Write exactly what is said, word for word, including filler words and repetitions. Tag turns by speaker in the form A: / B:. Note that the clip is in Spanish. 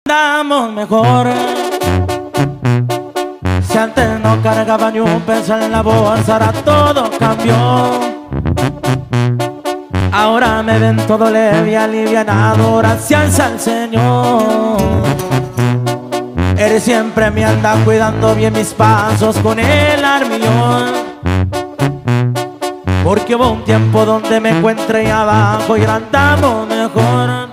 A: andamos mejor. Si antes no cargaba ni un peso en la bolsa, ahora todo cambió. Ahora me ven todo leve y alivianado, gracias al Señor. Él siempre me anda cuidando bien mis pasos con el armillón, porque hubo un tiempo donde me encuentré abajo y ahora andamos mejor.